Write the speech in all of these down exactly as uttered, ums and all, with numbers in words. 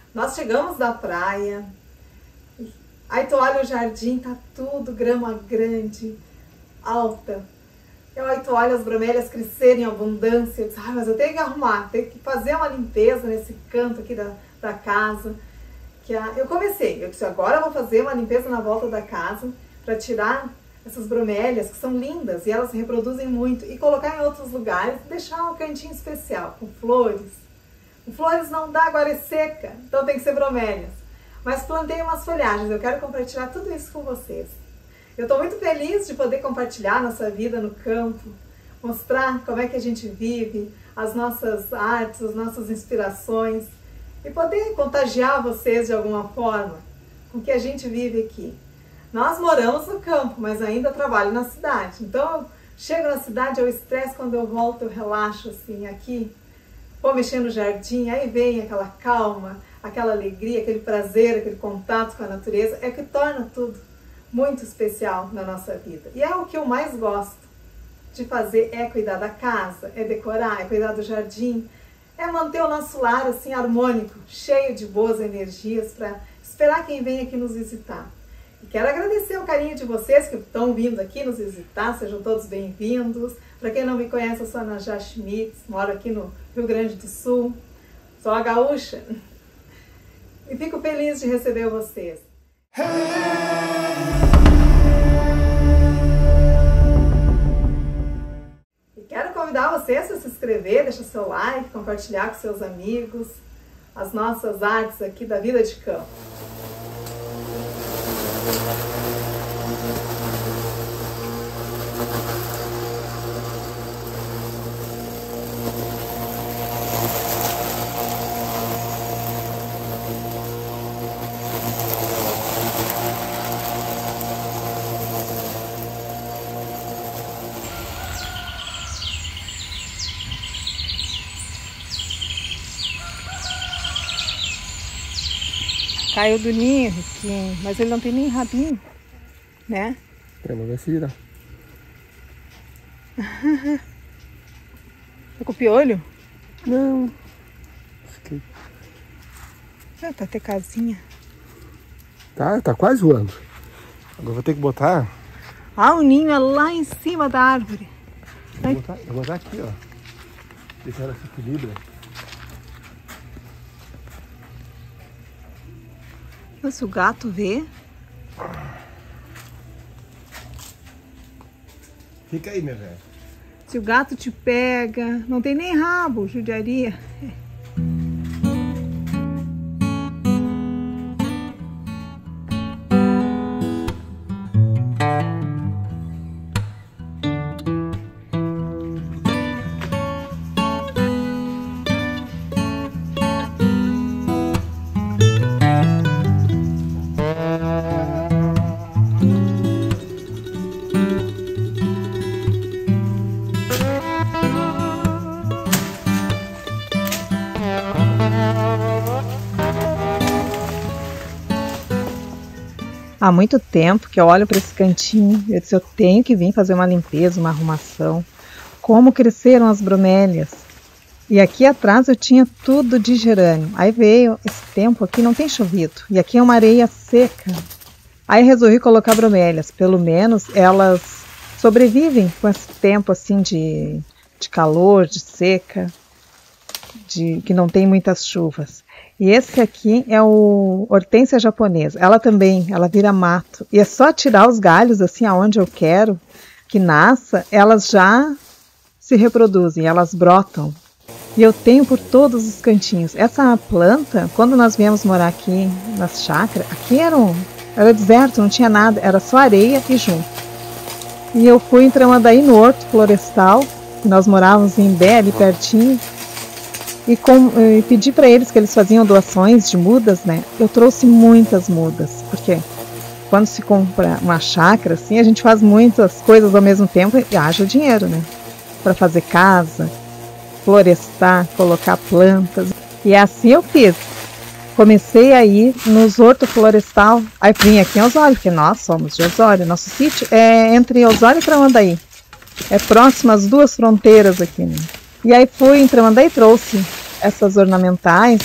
Nós chegamos da praia, aí tu olha o jardim, tá tudo grama grande, alta. Eu, aí tu olha as bromélias crescerem em abundância, eu disse, ah, mas eu tenho que arrumar, tenho que fazer uma limpeza nesse canto aqui da, da casa. Que a, eu comecei, eu disse, agora eu vou fazer uma limpeza na volta da casa para tirar essas bromélias que são lindas e elas se reproduzem muito e colocar em outros lugares, deixar um cantinho especial com flores. Com flores não dá, agora é seca, então tem que ser bromélias. Mas plantei umas folhagens, eu quero compartilhar tudo isso com vocês. Eu estou muito feliz de poder compartilhar nossa vida no campo, mostrar como é que a gente vive, as nossas artes, as nossas inspirações e poder contagiar vocês de alguma forma com o que a gente vive aqui. Nós moramos no campo, mas ainda trabalho na cidade. Então, eu chego na cidade, eu estresse, quando eu volto, eu relaxo assim, aqui, vou mexer no jardim, aí vem aquela calma, aquela alegria, aquele prazer, aquele contato com a natureza, é que torna tudo muito especial na nossa vida. E é o que eu mais gosto de fazer, é cuidar da casa, é decorar, é cuidar do jardim, é manter o nosso lar assim harmônico, cheio de boas energias para esperar quem vem aqui nos visitar. E quero agradecer o carinho de vocês que estão vindo aqui nos visitar, sejam todos bem-vindos. Para quem não me conhece, eu sou a Najá Schmitz, moro aqui no Rio Grande do Sul, sou a gaúcha e fico feliz de receber vocês. E quero convidar vocês a se inscrever, deixar seu like, compartilhar com seus amigos as nossas artes aqui da vida de campo. Caiu do ninho, Riquinho, mas ele não tem nem rabinho, né? É, mas vai se virar. Tá com piolho? Não. Fiquei... Ah, tá até casinha. Tá, tá quase voando. Agora vou ter que botar... Ah, o ninho é lá em cima da árvore. Eu vou botar, eu vou botar aqui, ó. Deixar ela se equilibra. Se o gato vê... Fica aí, minha velha. Se o gato te pega, não tem nem rabo, judiaria. Há muito tempo que eu olho para esse cantinho e eu disse, eu tenho que vir fazer uma limpeza, uma arrumação. Como cresceram as bromélias. E aqui atrás eu tinha tudo de gerânio. Aí veio esse tempo aqui, não tem chovido. E aqui é uma areia seca. Aí resolvi colocar bromélias. Pelo menos elas sobrevivem com esse tempo assim de, de calor, de seca, de, que não tem muitas chuvas. E esse aqui é o hortênsia japonesa. Ela também, ela vira mato. E é só tirar os galhos assim aonde eu quero que nasça, elas já se reproduzem, elas brotam. E eu tenho por todos os cantinhos. Essa planta, quando nós viemos morar aqui nas chácaras, aqui era, um, era deserto, não tinha nada, era só areia e junco. E eu fui em Tramandaí, no Horto Florestal, nós morávamos em Imbé, ali pertinho. E, com, e pedi para eles que eles faziam doações de mudas, né? Eu trouxe muitas mudas, porque quando se compra uma chácara, assim, a gente faz muitas coisas ao mesmo tempo e haja dinheiro, né? Para fazer casa, florestar, colocar plantas. E assim eu fiz. Comecei a ir nos Horto Florestal, aí vim aqui em Osório, porque nós somos de Osório, nosso sítio é entre Osório e Tramandaí. É próximo às duas fronteiras aqui, né? E aí fui em Tramandaí e trouxe essas ornamentais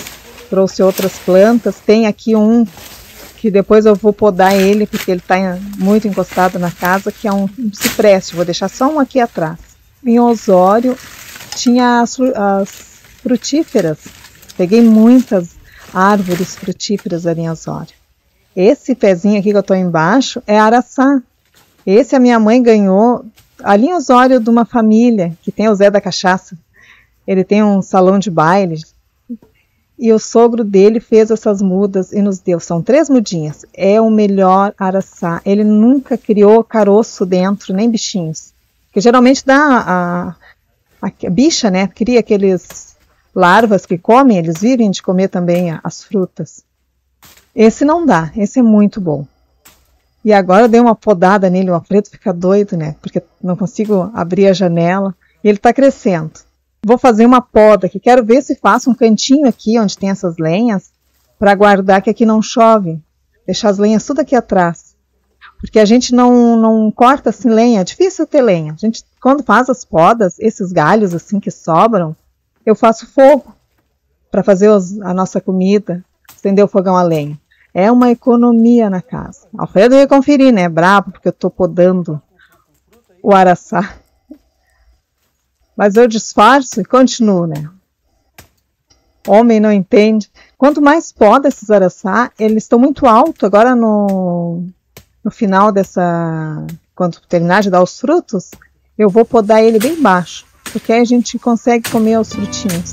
trouxe outras plantas. Tem aqui um que depois eu vou podar ele, porque ele está muito encostado na casa, que é um, um cipreste. Vou deixar só um aqui atrás. Em Osório tinha as, as frutíferas. Peguei muitas árvores frutíferas ali em Osório. Esse pezinho aqui que eu estou embaixo é araçá. Esse a minha mãe ganhou ali em Osório de uma família que tem o Zé da Cachaça. Ele tem um salão de baile. E o sogro dele fez essas mudas e nos deu. São três mudinhas. É o melhor araçá. Ele nunca criou caroço dentro, nem bichinhos. Porque geralmente dá a, a, a bicha, né? Cria aqueles larvas que comem. Eles vivem de comer também as frutas. Esse não dá. Esse é muito bom. E agora eu dei uma podada nele. O Alfredo fica doido, né? Porque não consigo abrir a janela. E ele está crescendo. Vou fazer uma poda aqui. Quero ver se faço um cantinho aqui onde tem essas lenhas para guardar, que aqui não chove. Deixar as lenhas tudo aqui atrás. Porque a gente não, não corta assim lenha. É difícil ter lenha. A gente, quando faz as podas, esses galhos assim que sobram, eu faço fogo para fazer os, a nossa comida, acender o fogão a lenha. É uma economia na casa. Alfredo ia conferir, né? Bravo, porque eu estou podando o araçá. Mas eu disfarço e continuo, né? Homem não entende. Quanto mais poda esses araçá, eles estão muito altos. Agora no, no final dessa... Quando terminar de dar os frutos, eu vou podar ele bem baixo. Porque aí a gente consegue comer os frutinhos.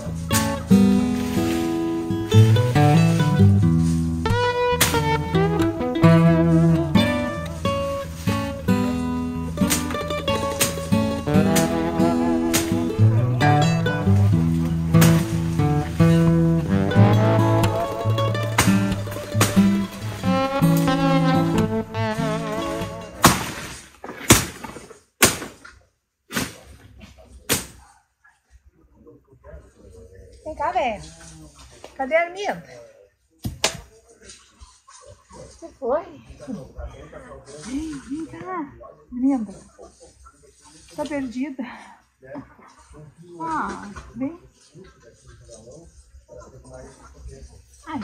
Vem cá, velho. Cadê a Arminda? Você foi? Vem, vem cá. Arminda. Tá perdida. Ah, vem. Ai.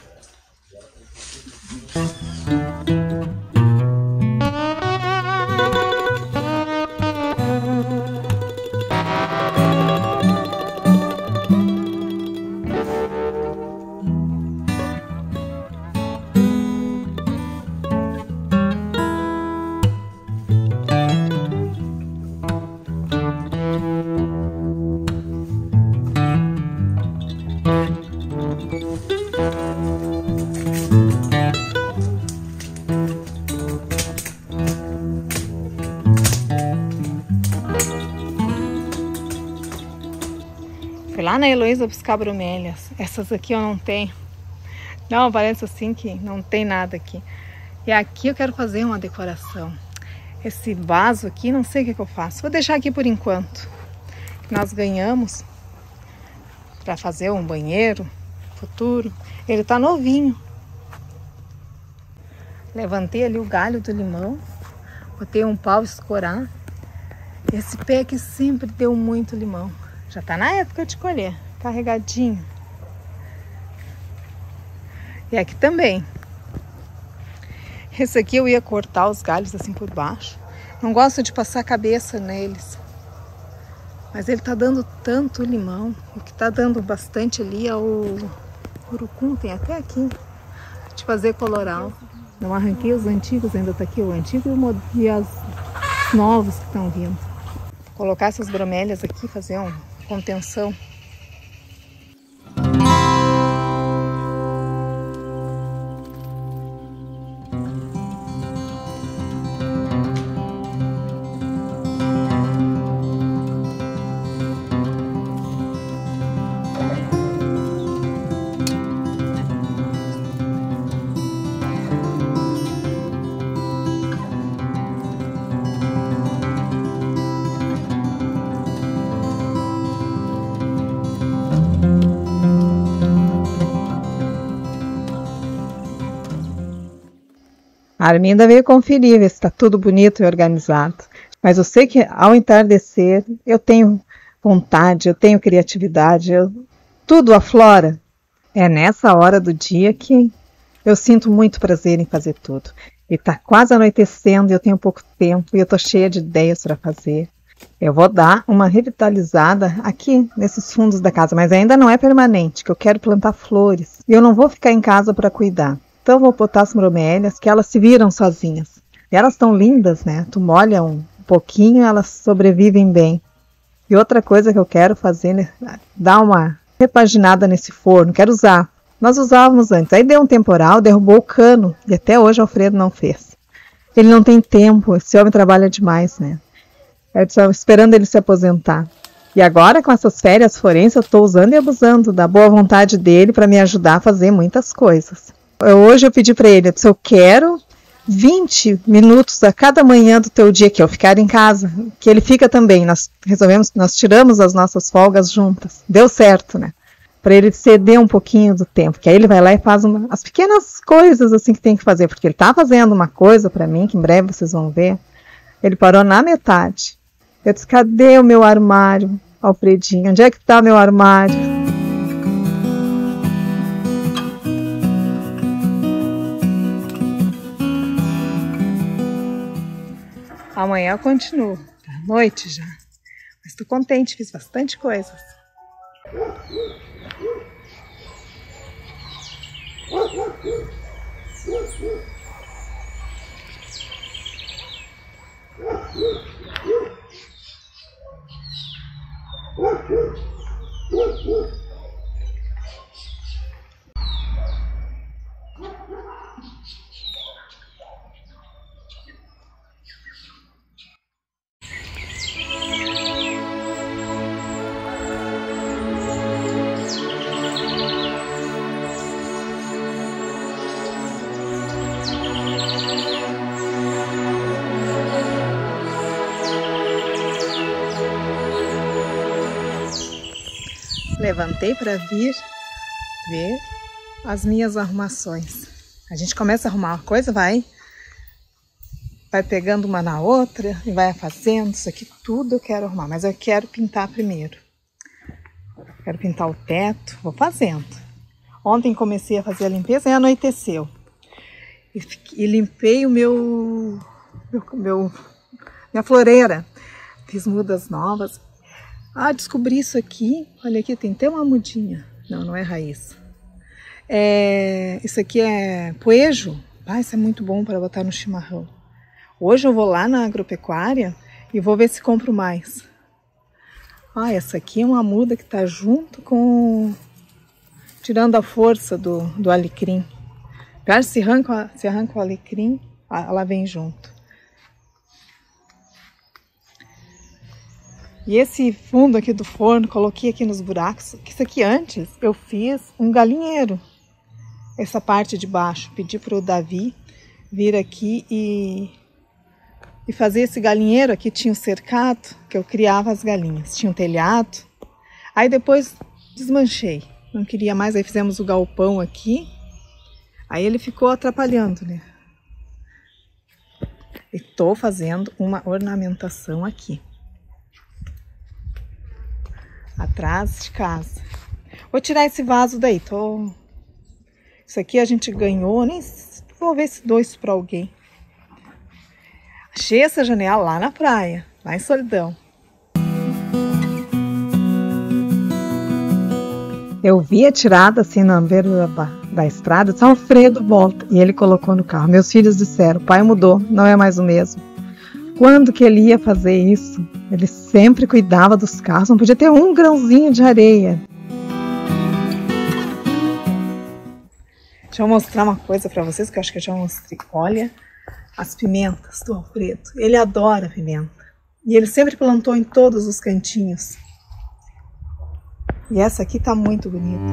Fui lá na Heloísa buscar bromélias. Essas aqui eu não tenho. Não, parece assim que não tem nada aqui. E aqui eu quero fazer uma decoração. Esse vaso aqui, não sei o que, que eu faço. Vou deixar aqui por enquanto. Nós ganhamos para fazer um banheiro futuro. Ele tá novinho. Levantei ali o galho do limão. Botei um pau escorar. Esse pé aqui sempre deu muito limão. Já tá na época de colher, carregadinho. E aqui também. Esse aqui eu ia cortar os galhos assim por baixo. Não gosto de passar a cabeça neles. Mas ele tá dando tanto limão. O que tá dando bastante ali é o urucum, tem até aqui. De fazer coloral. Não arranquei os antigos, ainda tá aqui o antigo e as novos que estão vindo. Vou colocar essas bromélias aqui, fazer um contenção. A Arminda veio conferir, ver se está tudo bonito e organizado. Mas eu sei que ao entardecer eu tenho vontade, eu tenho criatividade, eu, tudo aflora. É nessa hora do dia que eu sinto muito prazer em fazer tudo. E tá quase anoitecendo e eu tenho pouco tempo e eu tô cheia de ideias para fazer. Eu vou dar uma revitalizada aqui nesses fundos da casa, mas ainda não é permanente, que eu quero plantar flores. E eu não vou ficar em casa para cuidar. Então eu vou botar as bromélias, que elas se viram sozinhas. E elas estão lindas, né? Tu molha um pouquinho, elas sobrevivem bem. E outra coisa que eu quero fazer, né? Dar uma repaginada nesse forno, quero usar. Nós usávamos antes, aí deu um temporal, derrubou o cano, e até hoje o Alfredo não fez. Ele não tem tempo, esse homem trabalha demais, né? Eu estou esperando ele se aposentar. E agora, com essas férias forenses, eu estou usando e abusando da boa vontade dele para me ajudar a fazer muitas coisas. Eu, hoje eu pedi para ele, eu quero vinte minutos a cada manhã do teu dia que eu ficar em casa, que ele fica também. Nós resolvemos, nós tiramos as nossas folgas juntas. Deu certo, né? Para ele ceder um pouquinho do tempo, que aí ele vai lá e faz uma, as pequenas coisas assim que tem que fazer, porque ele está fazendo uma coisa para mim, que em breve vocês vão ver. Ele parou na metade. Eu disse, cadê o meu armário, Alfredinho? Onde é que está meu armário? Amanhã eu continuo. Tá noite já. Mas estou contente, fiz bastante coisas. Levantei para vir ver as minhas arrumações. A gente começa a arrumar uma coisa, vai, vai pegando uma na outra e vai fazendo. Isso aqui tudo eu quero arrumar, mas eu quero pintar primeiro. Quero pintar o teto, vou fazendo. Ontem comecei a fazer a limpeza e anoiteceu. E, e limpei o meu, meu, meu, minha floreira. Fiz mudas novas. Ah, descobri isso aqui. Olha aqui, tem até uma mudinha. Não, não é raiz. É, isso aqui é poejo. Ah, isso é muito bom para botar no chimarrão. Hoje eu vou lá na agropecuária e vou ver se compro mais. Ah, essa aqui é uma muda que está junto com... tirando a força do, do alecrim. Cara, se arranca, se arranca o alecrim, ela vem junto. E esse fundo aqui do forno, coloquei aqui nos buracos, que isso aqui antes eu fiz um galinheiro. Essa parte de baixo, pedi para o Davi vir aqui e, e fazer esse galinheiro. Aqui tinha um cercado, que eu criava as galinhas, tinha um telhado. Aí depois desmanchei, não queria mais, aí fizemos o galpão aqui. Aí ele ficou atrapalhando, né? E tô fazendo uma ornamentação aqui. Atrás de casa. Vou tirar esse vaso daí. Tô... Isso aqui a gente ganhou. Nem vou ver se dou isso para alguém. Achei essa janela lá na praia, lá em Solidão. Eu vi a tirada assim na beira da, da estrada. Disse, Alfredo, volta. E ele colocou no carro. Meus filhos disseram, o pai mudou, não é mais o mesmo. Quando que ele ia fazer isso? Ele sempre cuidava dos carros, não podia ter um grãozinho de areia. Deixa eu mostrar uma coisa para vocês que eu acho que eu já mostrei. Olha as pimentas do Alfredo. Ele adora pimenta. E ele sempre plantou em todos os cantinhos. E essa aqui tá muito bonita.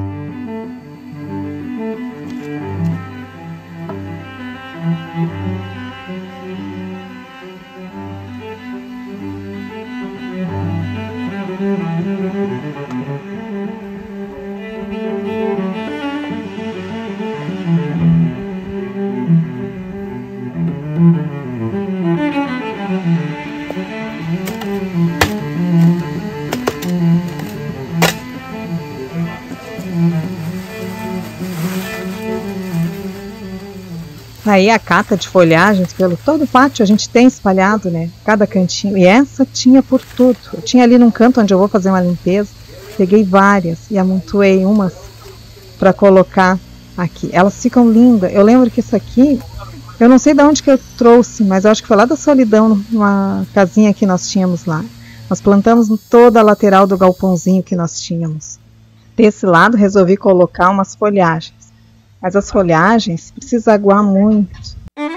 Aí a cata de folhagens pelo todo o pátio a gente tem espalhado, né? Cada cantinho. E essa tinha por tudo. Eu tinha ali num canto onde eu vou fazer uma limpeza. Peguei várias e amontoei umas para colocar aqui. Elas ficam lindas. Eu lembro que isso aqui, eu não sei de onde que eu trouxe, mas eu acho que foi lá da Solidão, numa casinha que nós tínhamos lá. Nós plantamos toda a lateral do galpãozinho que nós tínhamos. Desse lado resolvi colocar umas folhagens. Mas as folhagens precisam aguar muito.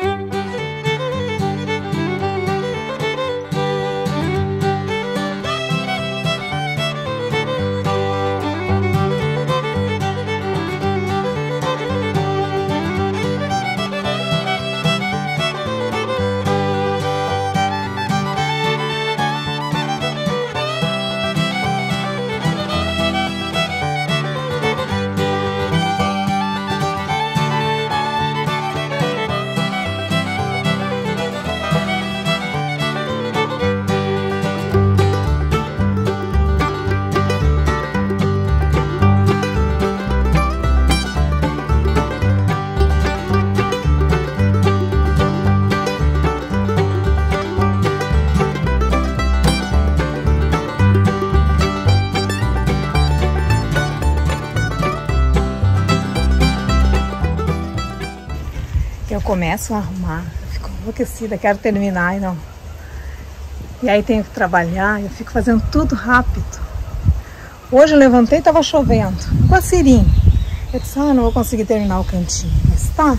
Eu começo a arrumar, eu fico enlouquecida, quero terminar e não. E aí tenho que trabalhar, eu fico fazendo tudo rápido. Hoje eu levantei e estava chovendo, com a Sirim. Eu disse, ah, não vou conseguir terminar o cantinho, mas tá.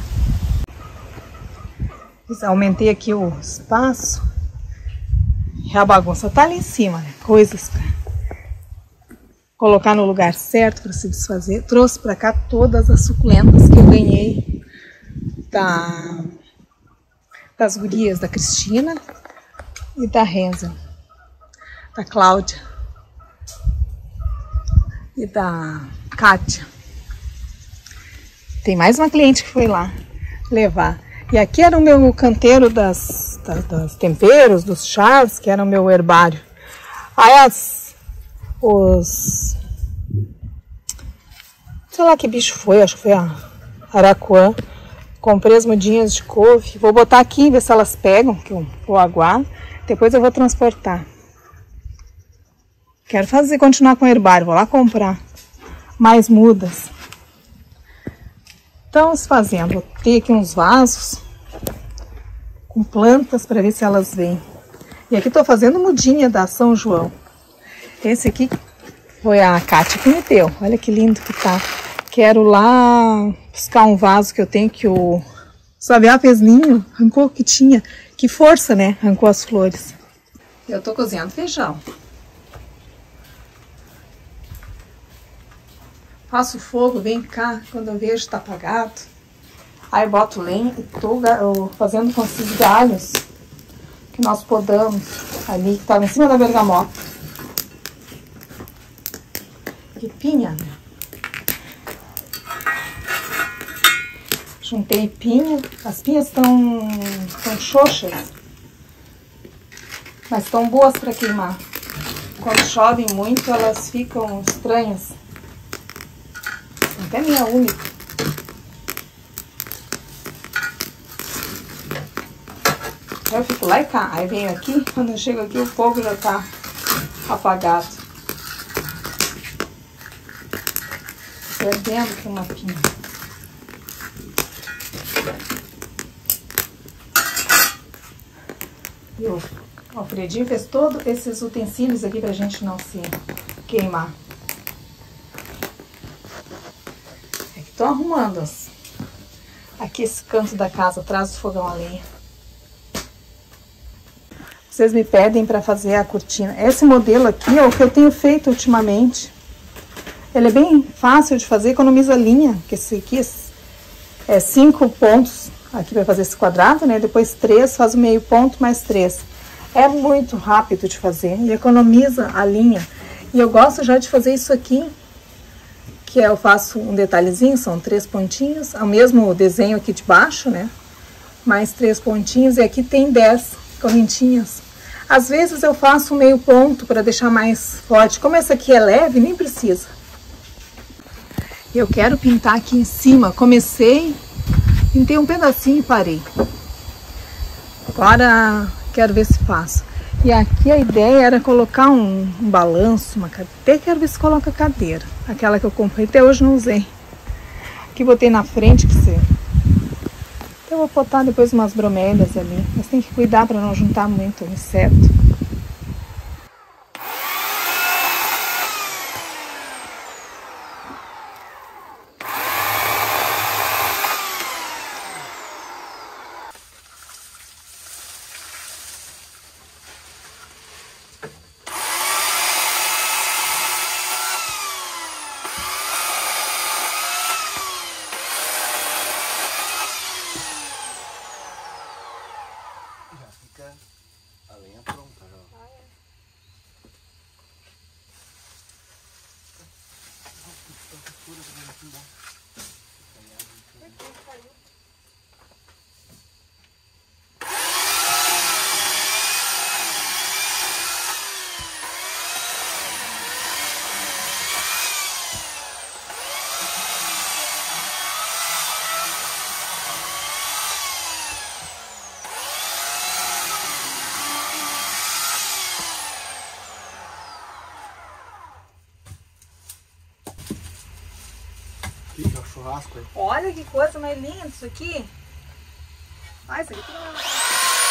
Aumentei aqui o espaço. E a bagunça tá ali em cima, né? Coisas pra colocar no lugar certo para se desfazer. Trouxe para cá todas as suculentas que eu ganhei Da, das gurias da Cristina e da Renza, da Cláudia e da Kátia. Tem mais uma cliente que foi lá levar. E aqui era o meu canteiro das, das, das temperos, dos chás, que era o meu herbário. Aí as, os... sei lá que bicho foi, acho que foi a aracuã. Comprei as mudinhas de couve. Vou botar aqui, ver se elas pegam, que eu vou aguar. Depois eu vou transportar. Quero fazer, continuar com o herbário. Vou lá comprar mais mudas. Estamos fazendo. Vou ter aqui uns vasos com plantas para ver se elas vêm. E aqui estou fazendo mudinha da São João. Esse aqui foi a Kátia que me deu. Olha que lindo que tá. Quero lá buscar um vaso que eu tenho que o Sabiá fez ninho, arrancou o que tinha. Que força, né? Arrancou as flores. Eu tô cozinhando feijão. Faço fogo, vem cá, quando eu vejo tá apagado. Aí boto lenha e tô fazendo com esses galhos que nós podamos ali, que tava em cima da bergamota. Que pinha, né? Juntei pinha, as pinhas estão xoxas, mas estão boas para queimar. Quando chovem muito, elas ficam estranhas. Até minha única. Aí eu fico lá e cá, aí venho aqui, quando eu chego aqui o fogo já tá apagado. Perdendo aqui uma pinha. E o Alfredinho fez todos esses utensílios aqui pra gente não se queimar. É que tô arrumando as... aqui esse canto da casa, atrás do fogão a lenha. Vocês me pedem para fazer a cortina. Esse modelo aqui é o que eu tenho feito ultimamente. Ele é bem fácil de fazer, economiza linha, que esse aqui é cinco pontos aqui para fazer esse quadrado, né? Depois três, faz o meio ponto mais três. É muito rápido de fazer e economiza a linha. E eu gosto já de fazer isso aqui, que é, eu faço um detalhezinho, são três pontinhos, é o mesmo desenho aqui de baixo, né? Mais três pontinhos e aqui tem dez correntinhas. Às vezes eu faço um meio ponto para deixar mais forte. Como essa aqui é leve, nem precisa. Eu quero pintar aqui em cima. Comecei Pintei um pedacinho e parei. Agora quero ver se faço. E aqui a ideia era colocar um, um balanço, uma cadeira. Até quero ver se coloca a cadeira. Aquela que eu comprei, até hoje não usei. Aqui botei na frente pra você. Eu vou botar depois umas bromélias ali. Mas tem que cuidar para não juntar muito inseto. A lenha pronta já. Ah, é. Ih, é o churrasco aí. Olha que coisa mais linda isso aqui. Ah, isso aqui tudo é...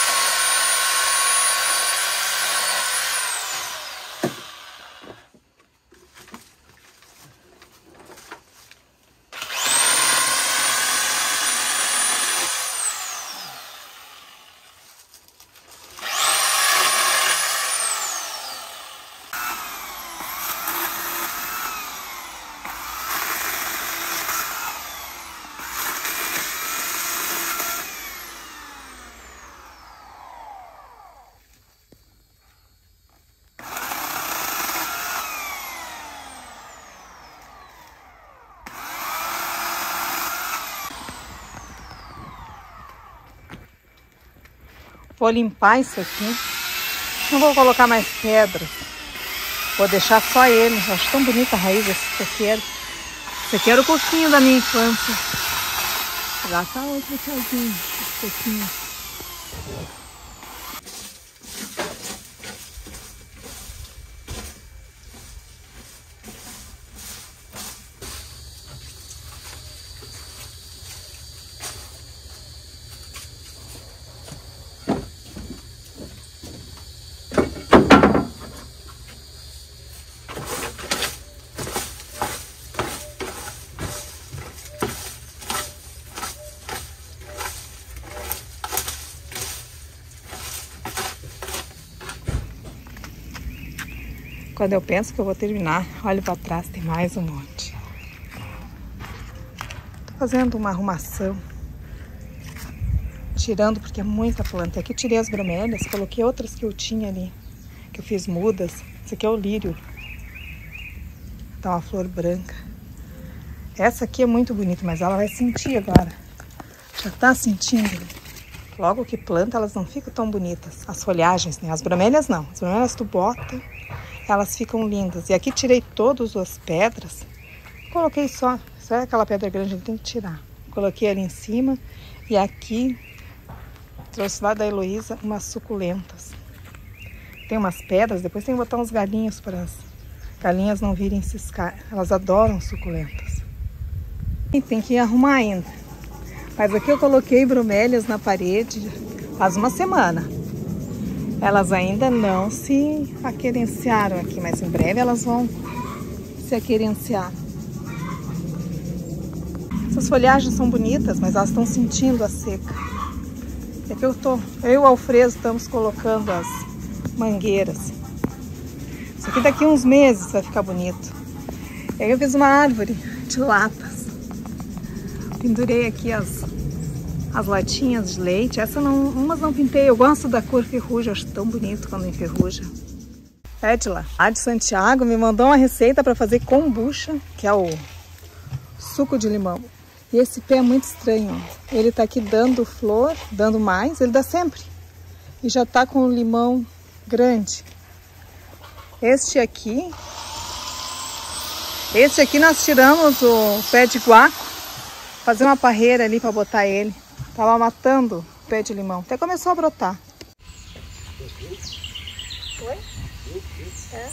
Vou limpar isso aqui. Não vou colocar mais pedras. Vou deixar só ele. Eu acho tão bonita a raiz desse coqueiro. Esse aqui era o coquinho da minha infância. Lá tá outro casinho, esse coquinho. Quando eu penso que eu vou terminar, olho para trás, tem mais um monte. Tô fazendo uma arrumação. Tirando, porque é muita planta. Aqui tirei as bromélias, coloquei outras que eu tinha ali, que eu fiz mudas. Esse aqui é o lírio. Tá uma flor branca. Essa aqui é muito bonita, mas ela vai sentir agora. Já tá sentindo. Logo que planta, elas não ficam tão bonitas. As folhagens, né? As bromélias não. As bromélias tu bota, elas ficam lindas. E aqui tirei todas as pedras. Coloquei só, só aquela pedra grande, tem que tirar. Coloquei ali em cima. E aqui, trouxe lá da Heloísa umas suculentas. Tem umas pedras, depois tem que botar uns galinhos para as galinhas não virem ciscar. Elas adoram suculentas. E tem que arrumar ainda. Mas aqui eu coloquei bromélias na parede faz uma semana. Elas ainda não se aquerenciaram aqui, mas em breve elas vão se aquerenciar. Essas folhagens são bonitas, mas elas estão sentindo a seca. É que eu tô, eu e o Alfredo estamos colocando as mangueiras. Isso aqui daqui a uns meses vai ficar bonito. E aí eu fiz uma árvore de latas. Pendurei aqui as, as latinhas de leite. Essa não, umas não pintei. Eu gosto da cor ferrugem, acho tão bonito quando enferruja. Edila, a de Santiago, me mandou uma receita para fazer kombucha, que é o suco de limão. E esse pé é muito estranho. Ó. Ele tá aqui dando flor, dando mais, ele dá sempre. E já tá com o limão grande. Este aqui, este aqui nós tiramos o pé de guaco. fazer uma parreira ali para botar ele. Tava matando o pé de limão. Até começou a brotar. Oi? É.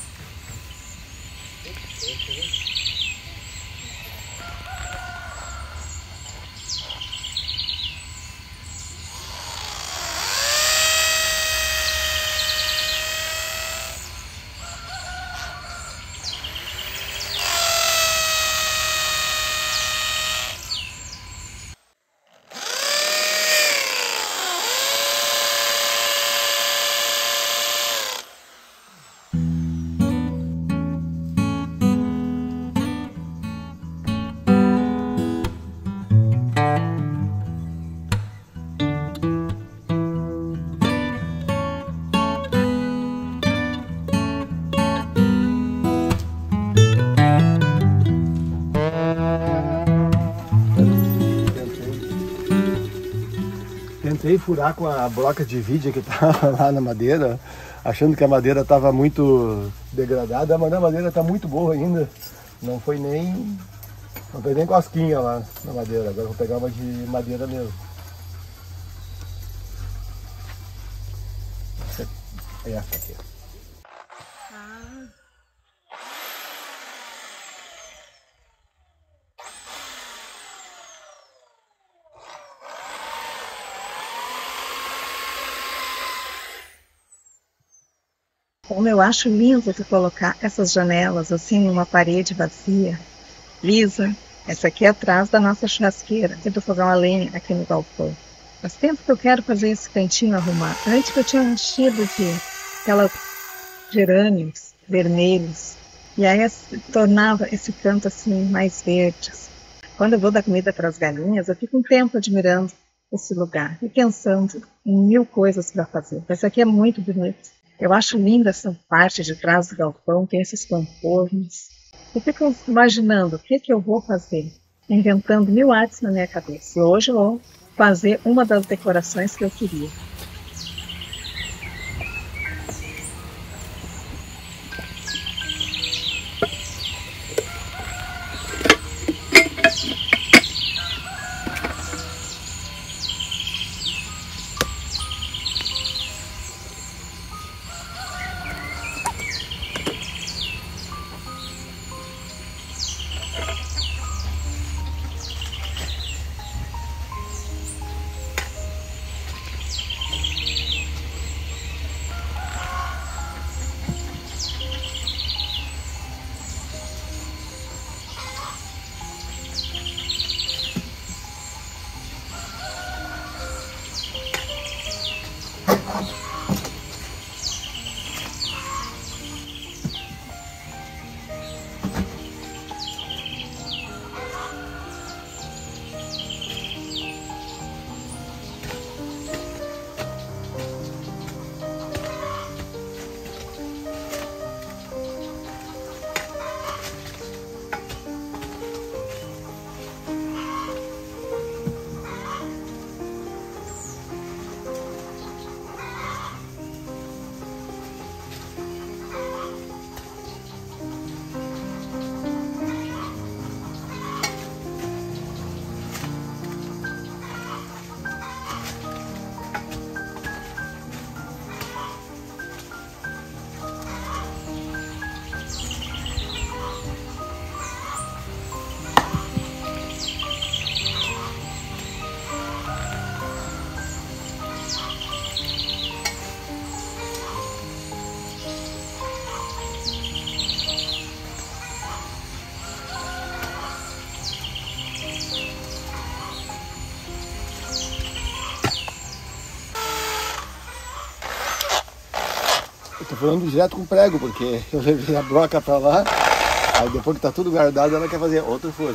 Tentei furar com a broca de vidia que estava lá na madeira, achando que a madeira estava muito degradada, mas a madeira está muito boa ainda. Não foi nem, não foi nem cosquinha lá na madeira. Agora eu vou pegar uma de madeira mesmo. É essa aqui. Ah. Como eu acho lindo de colocar essas janelas assim numa parede vazia, lisa. Essa aqui é atrás da nossa churrasqueira e do fogão a lenha aqui no galpão. Faz tempo que eu quero fazer esse cantinho arrumar. Antes que eu tinha enchido de aquelas gerânios vermelhos. E aí tornava esse canto assim mais verde. Quando eu vou dar comida para as galinhas, eu fico um tempo admirando esse lugar e pensando em mil coisas para fazer. Esse aqui é muito bonito. Eu acho linda essa parte de trás do galpão, tem esses contornos. Eu fico imaginando o que, que eu vou fazer, inventando mil artes na minha cabeça. E hoje eu vou fazer uma das decorações que eu queria. Tô falando direto com prego, porque eu levei a broca pra lá, aí depois que tá tudo guardado, ela quer fazer outro furo.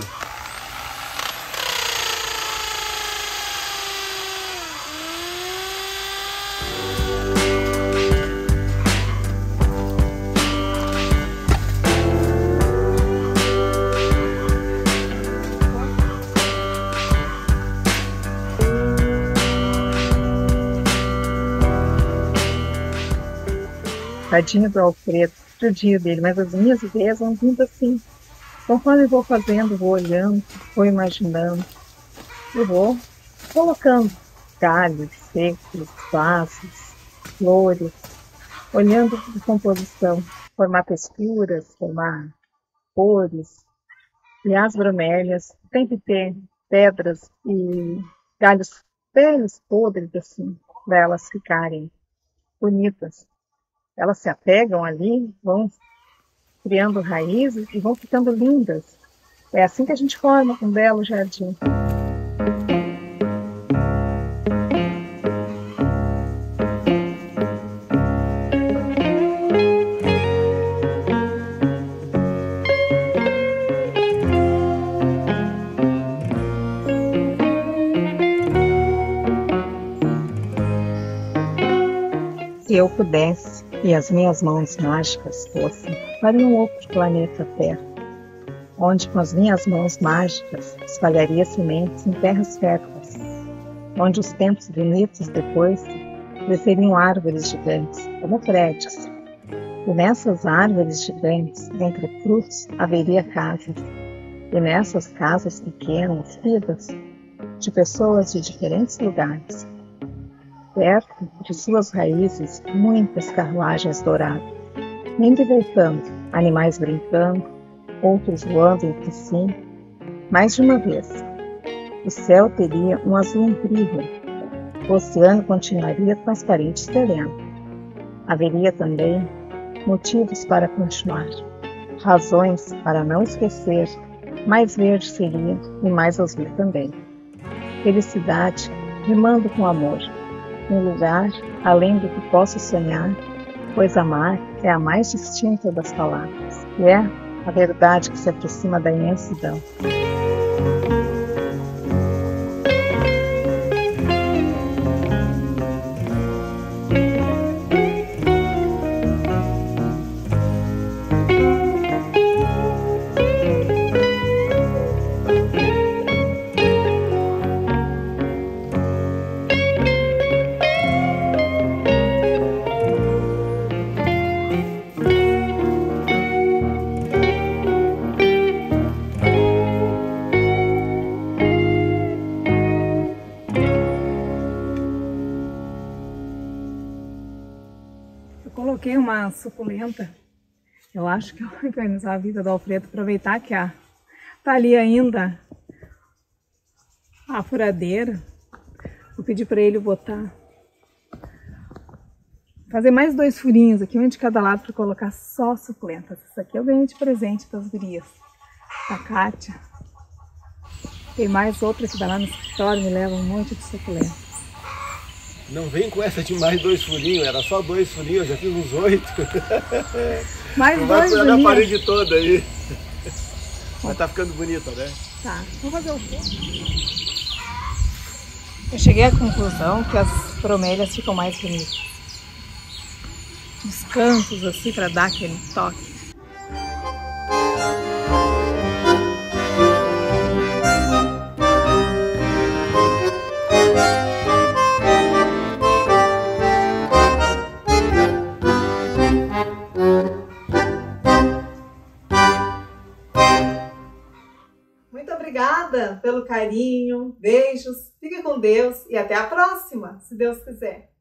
Tadinho do Alfredo, do dia dele, mas as minhas ideias vão vindo assim. Conforme eu vou fazendo, vou olhando, vou imaginando. Eu vou colocando galhos secos, vasos, flores, olhando a composição, formar texturas, formar cores. E as bromélias tem que ter pedras e galhos velhos, podres, assim, para elas ficarem bonitas. Elas se apegam ali, vão criando raízes e vão ficando lindas. É assim que a gente forma um belo jardim. Se eu pudesse e as minhas mãos mágicas fossem para um outro planeta Terra, onde com as minhas mãos mágicas espalharia sementes em terras férteis, onde os tempos bonitos depois cresceriam árvores gigantes, como prédios. E nessas árvores gigantes, entre frutos, haveria casas. E nessas casas pequenas, vidas, de pessoas de diferentes lugares. Perto de suas raízes, muitas carruagens douradas, endireitando, animais brincando, outros voando entre si. Mais de uma vez, o céu teria um azul incrível, o oceano continuaria transparente e sereno. Haveria também motivos para continuar, razões para não esquecer, mais verde seria e mais azul também. Felicidade rimando com amor. Um lugar além do que posso sonhar, pois amar é a mais distinta das palavras, e é a verdade que se aproxima da imensidão. Coloquei uma suculenta. Eu acho que eu vou organizar a vida do Alfredo, aproveitar que a, tá ali ainda a furadeira. Vou pedir para ele botar, fazer mais dois furinhos aqui, um de cada lado, para colocar só suculentas. Isso aqui eu ganhei de presente para as gurias, a Kátia. Tem mais outra que dá lá no escritório, me leva um monte de suculentas. Não vem com essa de mais dois furinhos, era só dois furinhos, eu já fiz uns oito. Mais não dois vai furar a furinhos. parede toda aí. Mas tá ficando bonita, né? Tá, vamos fazer o quê? Eu cheguei à conclusão que as bromélias ficam mais bonitas. Nos cantos, assim, para dar aquele toque. Muito obrigada pelo carinho, beijos, fique com Deus e até a próxima, se Deus quiser.